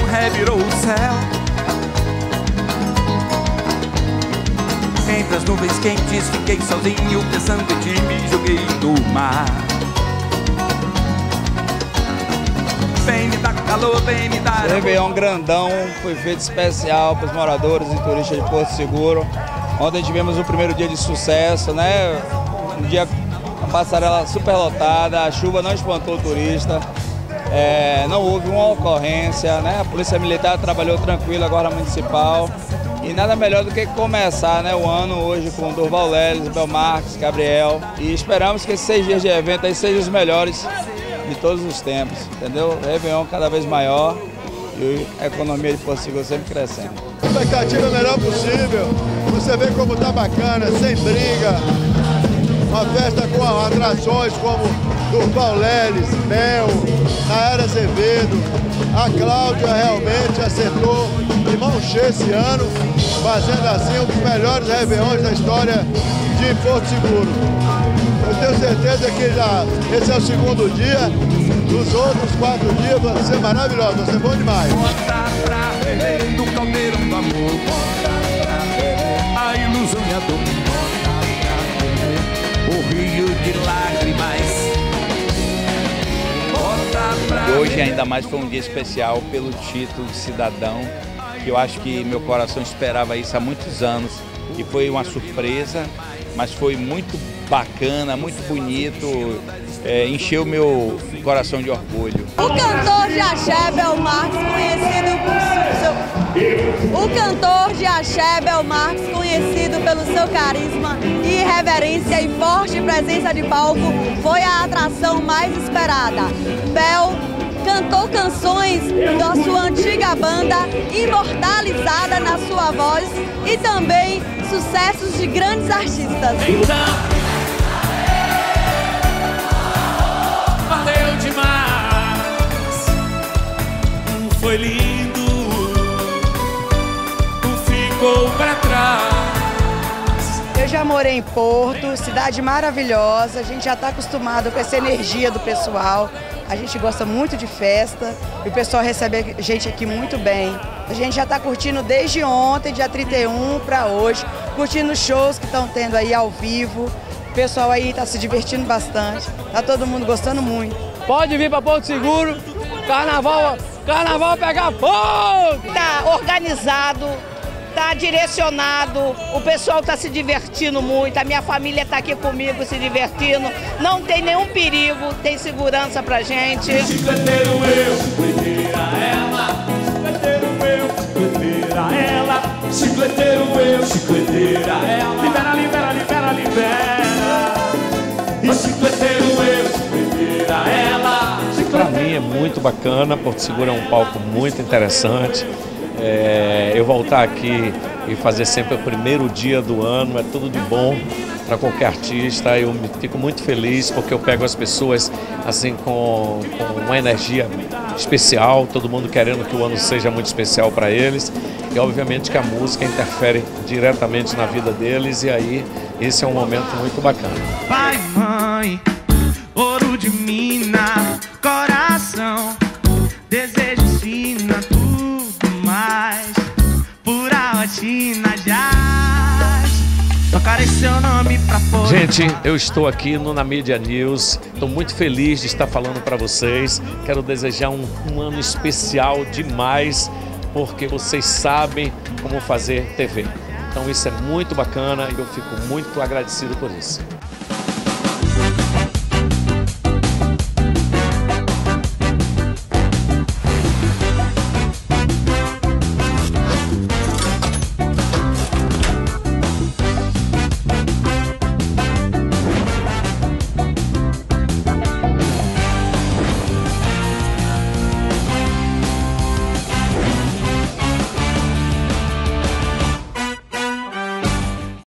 revirou o céu. Entre as nuvens quentes fiquei sozinho, pensando em ti, me joguei no mar. Vem me dar calor, vem me dar... O Réveillon grandão foi feito especial para os moradores e turistas de Porto Seguro. Ontem tivemos o primeiro dia de sucesso, né? Um dia, uma passarela super lotada, a chuva não espantou o turista. Não houve uma ocorrência, né? A Polícia Militar trabalhou tranquilo, agora a Municipal. E nada melhor do que começar, né, o ano hoje com Durval Leles, Belmarques, Gabriel. E esperamos que esses 6 dias de evento aí sejam os melhores de todos os tempos, entendeu? O Réveillon cada vez maior e a economia de Porto Seguro sempre crescendo. A expectativa é a melhor possível. Você vê como tá bacana, sem briga. Uma festa com atrações como Durval Leles, Mel, Nayara Azevedo. A Cláudia realmente acertou de mão cheia esse ano, fazendo assim um dos melhores Réveillons da história de Porto Seguro. Eu tenho certeza que esse é o segundo dia, os outros 4 dias vão ser maravilhosos, vão ser bom demais. Bota pra beber no caldeirão do amor, bota pra beber a ilusão e a dor, bota pra beber o rio de lágrimas. E hoje ainda mais foi um dia especial pelo título de cidadão, que eu acho que meu coração esperava isso há muitos anos, e foi uma surpresa, mas foi muito bacana, muito bonito, encheu meu coração de orgulho. O cantor de axé Belmarques, conhecido pelo seu carisma, irreverência e forte presença de palco, foi a atração mais esperada. Bel cantou canções da sua antiga banda, imortalizada na sua voz, e também sucessos de grandes artistas. Valeu demais, foi lindo, ficou pra trás. Eu já morei em Porto, cidade maravilhosa, a gente já está acostumado com essa energia do pessoal, a gente gosta muito de festa e o pessoal recebe a gente aqui muito bem. A gente já está curtindo desde ontem, dia 31 para hoje, curtindo os shows que estão tendo aí ao vivo. O pessoal aí está se divertindo bastante, tá todo mundo gostando muito. Pode vir para Porto Seguro, carnaval pegar fogo! Tá organizado, tá direcionado, o pessoal tá se divertindo muito, a minha família tá aqui comigo se divertindo, não tem nenhum perigo, tem segurança pra gente. Chicleteiro eu, chicleteira ela, chicleteiro eu, chicleteira ela, chicleteiro eu, chicleteira ela, libera, libera, libera, libera. E chicleteiro eu, chicleteira ela. Para mim é muito bacana, Porto Seguro é um palco muito interessante. Eu voltar aqui e fazer sempre o primeiro dia do ano é tudo de bom para qualquer artista. Eu fico muito feliz porque eu pego as pessoas assim com uma energia especial, todo mundo querendo que o ano seja muito especial para eles, e obviamente que a música interfere diretamente na vida deles, e aí esse é um momento muito bacana. Pai, mãe, ouro de mina, coração, desejo ensina tudo mais, pura rotina jazz, tocarei seu nome pra fora. Gente, eu estou aqui no Na Mídia News, estou muito feliz de estar falando para vocês, quero desejar um ano especial demais, porque vocês sabem como fazer TV. Então isso é muito bacana e eu fico muito agradecido por isso.